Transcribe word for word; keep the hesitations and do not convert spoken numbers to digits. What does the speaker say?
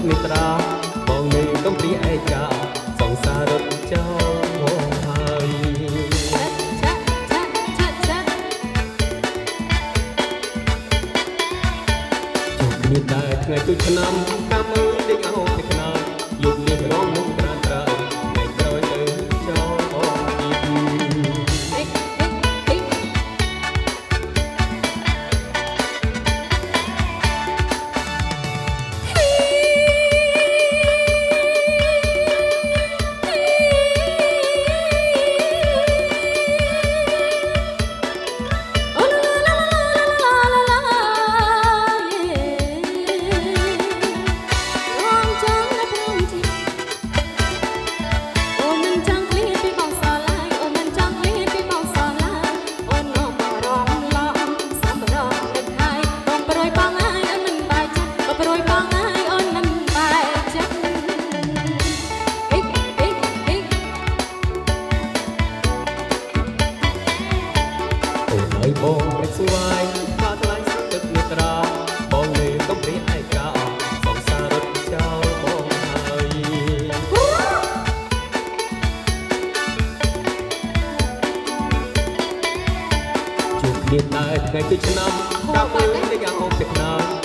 មេត្រាបងនៅកំព្រីឯកាសង្សាររត់ចោលហើយជប់មានតែថ្ងៃទុកឆ្នាំតាមមើលដេកអោតែខ្នើលោកនេះរងនឹងត្រាត្រើថ្ងៃក្រោយទៅចោលបងទៀតហើយបងរកស្វាយថាថ្លៃទឹកមេត្រាបងនៅកំព្រីឯកាសង្សាររត់ចោលបងហើយជួបគ្នាតែថ្ងៃទីឆ្នាំតាមពេលដែលយ៉ាងអស់ទឹកណា